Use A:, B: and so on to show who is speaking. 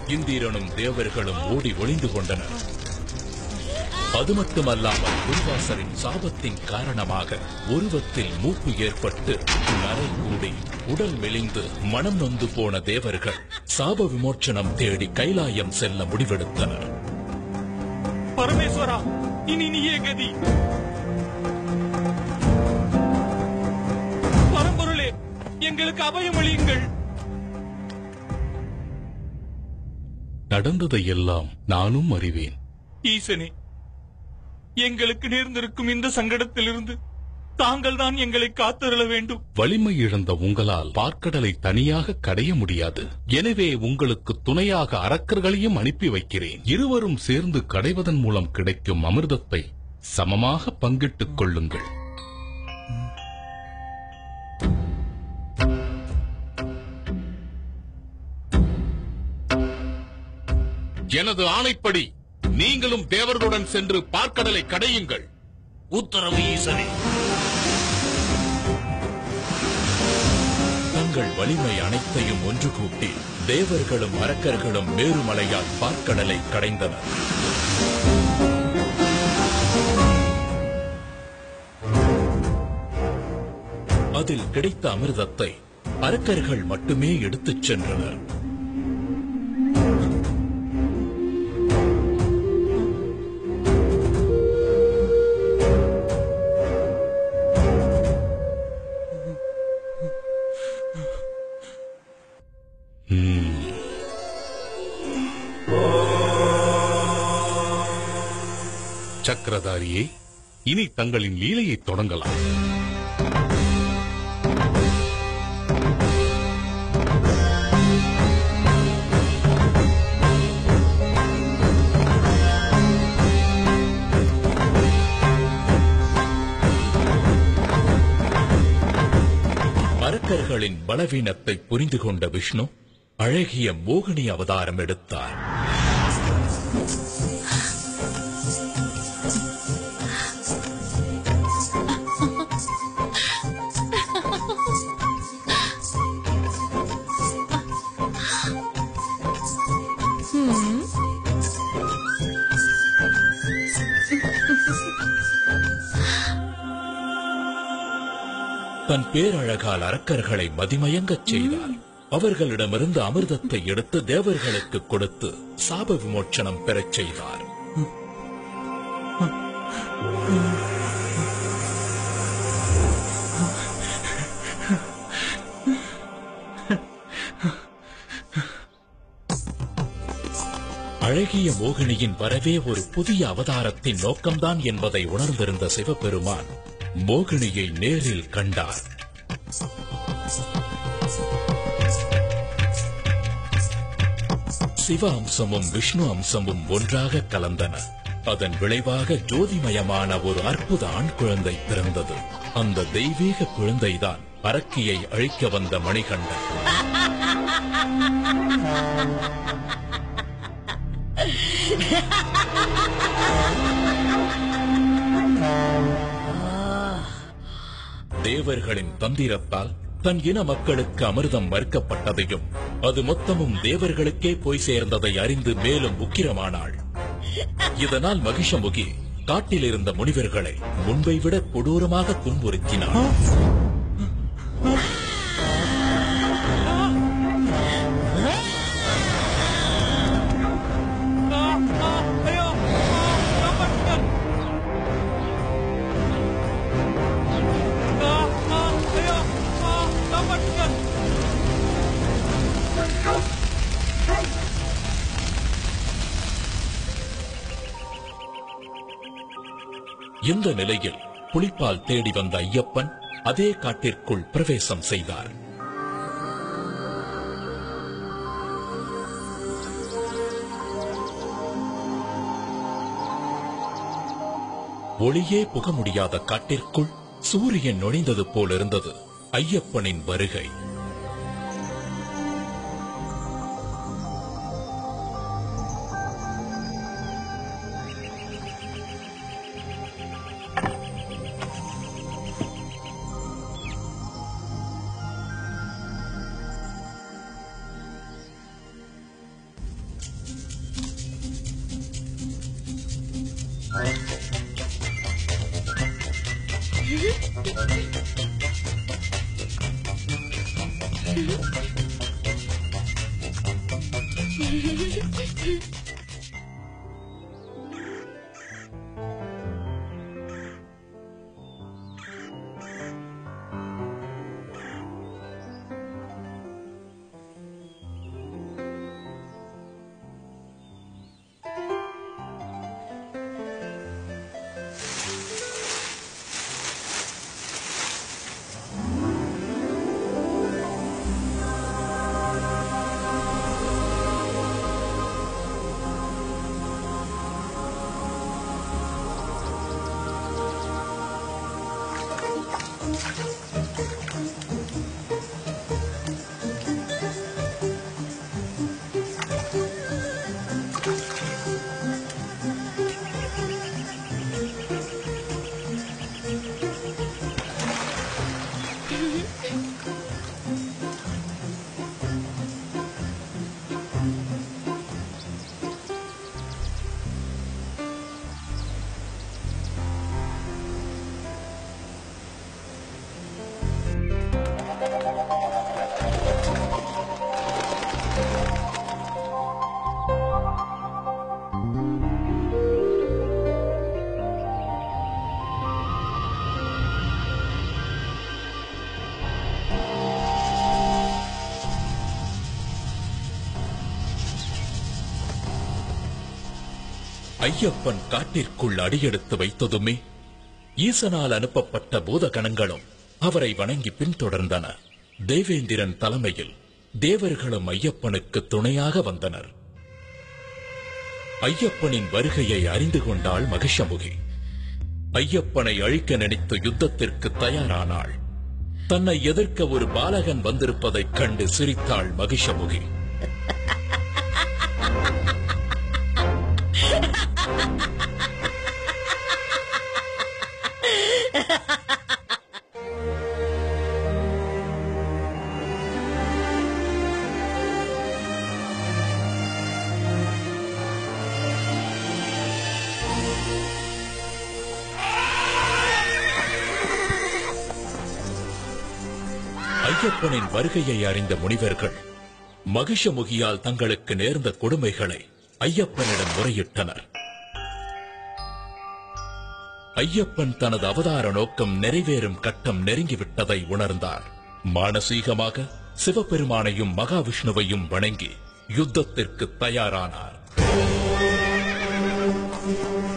A: இந்திரனும் தேவர்களும் ஓடி ஒளிந்து கொண்டனர். அது மட்டுமல்லாமல் துர்வாசரின் சாபத்தின் காரணமாக உருவத்தில் மூப்பு ஏற்பட்டு நரை கூடி உடல் மெலிந்து மனம் நொந்து போன தேவர்கள் சாப விமோச்சனம் தேடி கைலாயம் செல்ல முடிவெடுத்தனர்.
B: பரமேஸ்வரா, இனி நீயே கதி. பரம்பொருளே, எங்களுக்கு அபயமளியுங்கள்.
A: நடந்ததையெல்லாம் நானும் அறிவேன்.
B: ஈசனே, எங்களுக்கு நேர்ந்திருக்கும் இந்த சங்கடத்திலிருந்து தாங்கள் தான் எங்களை காத்தருள வேண்டும்.
A: வலிமை இழந்த உங்களால் பார்க்கடலை தனியாக கடைய முடியாது. எனவே உங்களுக்கு துணையாக அரக்கர்களையும் அனுப்பி வைக்கிறேன். இருவரும் சேர்ந்து கடைவதன் மூலம் கிடைக்கும் அமிர்தத்தை சமமாக பங்கிட்டுக் கொள்ளுங்கள். எனது ஆணைப்படி நீங்களும் தேவர்களுடன் சென்று பார்க்கடலை கடையுங்கள்.
C: உத்தரவு ஈசனே.
A: தங்கள் வலிமை அனைத்தையும் ஒன்று கூட்டி தேவர்களும் அரக்கர்களும் மேருமலையால் பார்க்கடலை கடைந்தனர். அதில் கிடைத்த அமிர்தத்தை அரக்கர்கள் மட்டுமே எடுத்துச் சென்றனர். சக்கரதாரியே, இனி தங்களின் லீலையை தொடங்கலாம். அரக்கர்களின் பலவீனத்தை புரிந்து கொண்ட விஷ்ணு அழகிய மோகினி அவதாரம் எடுத்தார். தன் பேரழகால் அரக்கர்களை மதிமயங்கச் செய்தார். அவர்களிடமிருந்து அமிர்தத்தை எடுத்து தேவர்களுக்கு கொடுத்து சாப விமோச்சனம் பெறச் செய்தார். அழகிய மோகினியின் வரவே ஒரு புதிய அவதாரத்தின் நோக்கம்தான் என்பதை உணர்ந்திருந்த சிவபெருமான் மோகினியை நேரில் கண்டார். சிவ அம்சமும் விஷ்ணு அம்சமும் ஒன்றாக கலந்தன. அதன் விளைவாக ஜோதிமயமான ஒரு அற்புத ஆண் குழந்தை பிறந்தது. அந்த தெய்வீக குழந்தைதான் அரக்கியை அழிக்க வந்த மணிகண்டன். தேவர்களின் தந்திரத்தால் தன் இன மக்களுக்கு அமிர்தம் மறுக்கப்பட்டதையும் அது மொத்தமும் தேவர்களுக்கே போய் சேர்ந்ததை அறிந்து மேலும் உக்கிரமானாள். இதனால் மகிஷமுகி காட்டில் இருந்த முனிவர்களை முன்பை விட கொடூரமாக துன்புறுத்தினார். இந்த நிலையில் புலிப்பால் தேடி வந்த ஐயப்பன் அதே காட்டிற்குள் பிரவேசம் செய்தார். ஒளியே புக முடியாத காட்டிற்குள் சூரியன் நுழைந்தது போல் இருந்தது ஐயப்பனின் வருகை. ஐயப்பன் காட்டிற்குள் அடியெடுத்து வைத்ததுமே ஈசனால் அனுப்பப்பட்ட பூதகணங்களும் அவரை வணங்கி பின்தொடர்ந்தன. தேவேந்திரன் தலைமையில் தேவர்களும் ஐயப்பனுக்கு துணையாக வந்தனர். ஐயப்பனின் வருகையை அறிந்து கொண்டாள் மகிஷமுகி. ஐயப்பனை அழிக்க நினைத்து யுத்தத்திற்கு தயாரானாள். தன்னை எதிர்க்க ஒரு பாலகன் வந்திருப்பதைக் கண்டு சிரித்தாள் மகிஷமுகி. ஐயப்பனின் வருகையை அறிந்த முனிவர்கள் மகிஷமுகியால் தங்களுக்கு நேர்ந்த கொடுமைகளை ஐயப்பனிடம் முறையிட்டனர். ஐயப்பன் தனது அவதார நோக்கம் நிறைவேறும் கட்டம் நெருங்கிவிட்டதை உணர்ந்தார். மானசீகமாக சிவபெருமானையும் மகாவிஷ்ணுவையும் வணங்கி யுத்தத்திற்கு தயாரானார்.